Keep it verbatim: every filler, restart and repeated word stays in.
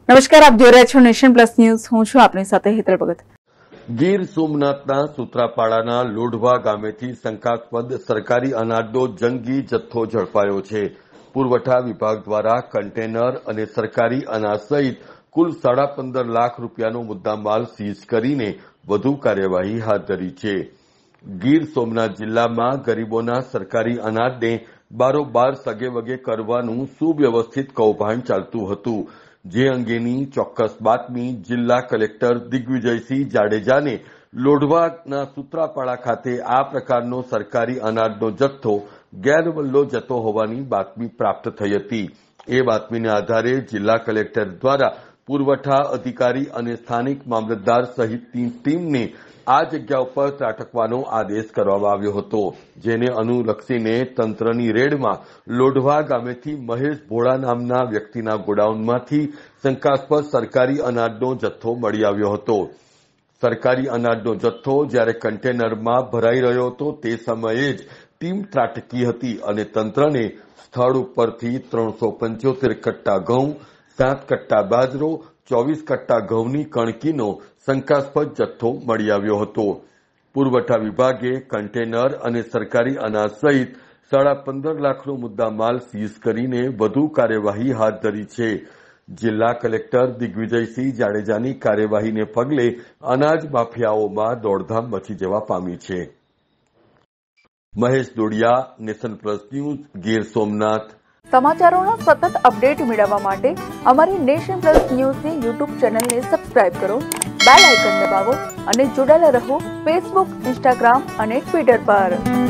નમસ્કાર, આપ જોઈ રહ્યા છો નેશન પ્લસ ન્યૂઝ। હું છું આપની સાથે હેતલ ભગત। ગીર સોમનાથના સુત્રાપાડાના લોઢવા ગામેથી શંકાસ્પદ સરકારી અનાજનો જંગી જથ્થો ઝડપાયો છે। પુરવઠા વિભાગ દ્વારા કન્ટેનર અને સરકારી અનાજ સહિત કુલ સાડા પંદર લાખ રૂપિયાનો મુદ્દામાલ સીઝ કરીને વધુ કાર્યવાહી હાથ ધરી છે। ગીર સોમનાથ જિલ્લામાં ગરીબોના સરકારી અનાજને બારોબાર સગેવગે કરવાનું સુવ્યવસ્થિત કૌભાંડ ચાલતું હતું, જે અંગેની ચોક્કસ બાતમી જિલ્લા કલેક્ટર દિગ્વિજયસિંહ જાડેજાને લોઢવાના સુત્રાપાડા ખાતે આ પ્રકારનો સરકારી અનાજનો જથ્થો ગેરવલ્લો જતો હોવાની બાતમી પ્રાપ્ત થઈ હતી। એ બાતમીના આધારે જિલ્લા કલેક્ટર દ્વારા પુરવઠા અધિકારી અને સ્થાનિક મામલતદાર સહિતની ટીમને આ જગ્યા ઉપર ત્રાટકવાનો આદેશ કરવામાં આવ્યો હતો, જેને અનુલક્ષીને તંત્રની રેડમાં લોઢવા ગામેથી મહેશ ભોળા નામના વ્યક્તિના ગોડાઉનમાંથી શંકાસ્પદ સરકારી અનાજનો જથ્થો મળી આવ્યો હતો। સરકારી અનાજનો જથ્થો જ્યારે કન્ટેનરમાં ભરાઈ રહ્યો હતો તે સમયે જ ટીમ ત્રાટકી હતી અને તંત્રને સ્થળ ઉપરથી ત્રણસો પંચોતેર કટ્ટા ઘઉં, સાત કટ્ટા બાજરો, ચોવીસ કટ્ટા ઘઉંની કણકીનો શંકાસ્પદ જથ્થો મળી આવ્યો હતો। પુરવઠા વિભાગે કન્ટેનર અને સરકારી અનાજ સહિત સાડા પંદર લાખનો મુદ્દામાલ સીઝ કરીને વધુ કાર્યવાહી હાથ ધરી છે। જિલ્લા કલેક્ટર દિગ્વિજયસિંહ જાડેજાની કાર્યવાહીને પગલે અનાજ માફિયાઓમાં દોડધામ મચી જવા પામી છે। Mahesh Dodiya, nation plus news, Gir Somnath. સમાચારોના સતત અપડેટ મેળવવા માટે અમારી નેશન પ્લસ ન્યૂઝની યુટ્યુબ ચેનલને સબસ્ક્રાઇબ કરો, બેલ આઇકન દબાવો અને જોડાયેલા રહો ફેસબુક, ઇન્સ્ટાગ્રામ અને ટ્વિટર પર।